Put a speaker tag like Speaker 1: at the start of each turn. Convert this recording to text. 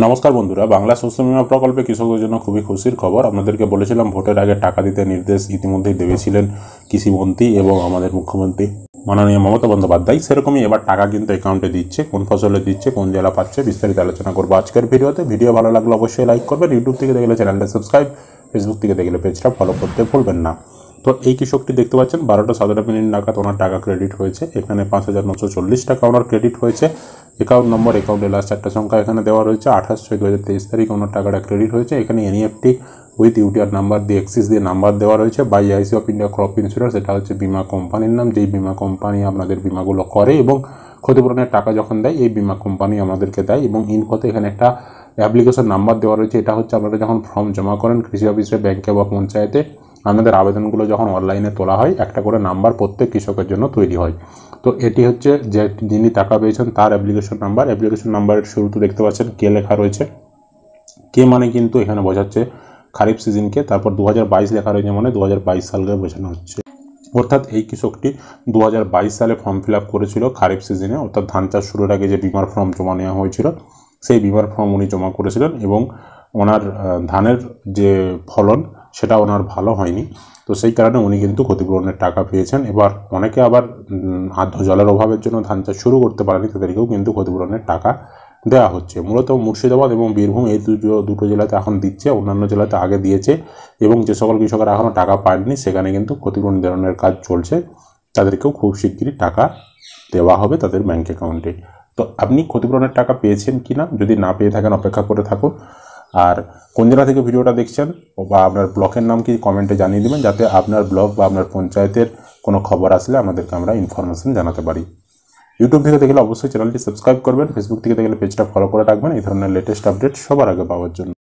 Speaker 1: নমস্কার বন্ধুরা, বাংলা শস্য বীমা প্রকল্পে কৃষকদের জন্য খুবই খুশির খবর। আপনাদেরকে বলেছিলাম ভোটের আগে টাকা দিতে নির্দেশ ইতিমধ্যেই দিয়েছিলেন কৃষিমন্ত্রী এবং আমাদের মুখ্যমন্ত্রী মাননীয় মমতা বন্দ্যোপাধ্যায়। সেরকমই এবার টাকা কিন্তু অ্যাকাউন্টে দিচ্ছে। কোন ফসলে দিচ্ছে, কোন জেলা পাচ্ছে, বিস্তারিত আলোচনা করবো আজকের ভিডিওতে। ভিডিও ভালো লাগলে অবশ্যই লাইক করবেন। ইউটিউব থেকে দেখলে চ্যানেলটা সাবস্ক্রাইব, ফেসবুক থেকে দেখলে পেজটা ফলো করতে ভুলবেন না। তো এই কৃষকটি দেখতে পাচ্ছেন 12:17 নাগাদ ওনার টাকা ক্রেডিট হয়েছে। এখানে 5,940 টাকা ওনার ক্রেডিট হয়েছে। অ্যাকাউন্ট নম্বর, অ্যাকাউন্টের লাস্ট 4টা সংখ্যা এখানে দেওয়া রয়েছে। 28/6/2023 তারিখ ওনার টাকাটা ক্রেডিট হয়েছে। এখানে এনইএফটি উইথ ইউটিআর নাম্বার দিয়ে, এক্সিস দিয়ে নাম্বার দেওয়া রয়েছে। ICICI of India crop insurance, এটা হচ্ছে বিমা কোম্পানির নাম, যেই বিমা কোম্পানি আপনাদের বিমাগুলো করে এবং ক্ষতিপূরণের টাকা যখন দেয় এই বিমা কোম্পানি আমাদেরকে দেয়। এবং ইনফোতে এখানে একটা অ্যাপ্লিকেশন নাম্বার দেওয়া রয়েছে। এটা হচ্ছে আপনারা যখন ফর্ম জমা করেন কৃষি অফিসে, ব্যাংকে বা পঞ্চায়েতে, আপনাদের আবেদনগুলো যখন অনলাইনে তোলা হয় একটা করে নাম্বার প্রত্যেক কৃষকের জন্য তৈরি হয়। তো এটি হচ্ছে যে যিনি টাকা পেয়েছেন তার অ্যাপ্লিকেশন নাম্বার। অ্যাপ্লিকেশন নাম্বারের শুরুতে দেখতে পাচ্ছেন কে লেখা রয়েছে। কে মানে কিন্তু এখানে বোঝাচ্ছে খারিফ সিজনকে। তারপর 2022 লেখা রয়েছে, মানে 2022 সালকে বোঝানো হচ্ছে। অর্থাৎ এই কৃষকটি 2022 সালে ফর্ম ফিল আপ করেছিল খারিফ সিজনে, অর্থাৎ ধান চাষ শুরুর আগে যে বিমার ফর্ম জমা নেওয়া হয়েছিল সেই বিমার ফর্ম উনি জমা করেছিলেন এবং ওনার ধানের যে ফলন সেটা ওনার ভালো হয়নি। তো সেই কারণে উনি কিন্তু ক্ষতিপূরণের টাকা পেয়েছেন। এবার অনেকে আবার আর্দ্র জলের অভাবের জন্য ধান চাষ শুরু করতে পারেনি, তাদেরকেও কিন্তু ক্ষতিপূরণের টাকা দেওয়া হচ্ছে। মূলত মুর্শিদাবাদ এবং বীরভূম এই দুটো জেলাতে এখন দিচ্ছে, অন্যান্য জেলাতে আগে দিয়েছে। এবং যে সকল কৃষকরা এখনও টাকা পায়নি সেখানে কিন্তু ক্ষতিপূরণ বিতরণের কাজ চলছে, তাদেরকেও খুব শিগগিরই টাকা দেওয়া হবে তাদের ব্যাঙ্ক অ্যাকাউন্টে। তো আপনি ক্ষতিপূরণের টাকা পেয়েছেন কি না, যদি না পেয়ে থাকেন অপেক্ষা করে থাকুন। আর কোন জেলা থেকে ভিডিওটা দেখছেন বা আপনার ব্লকের নাম কি কমেন্টে জানিয়ে দেবেন, যাতে আপনার ব্লক বা আপনার পঞ্চায়েতের কোনো খবর আসলে আমাদেরকে আমরা ইনফরমেশন জানাতে পারি। ইউটিউব থেকে দেখলে অবশ্যই চ্যানেলটি সাবস্ক্রাইব করবেন, ফেসবুক থেকে দেখলে পেজটা ফলো করে রাখবেন এই ধরনের লেটেস্ট আপডেট সবার আগে পাওয়ার জন্য।